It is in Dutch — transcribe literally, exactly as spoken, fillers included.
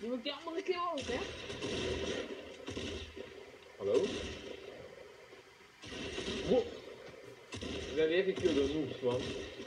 Die moet die andere keer ook, hè? Hallo? Wow! We zijn even kill door noobs, man.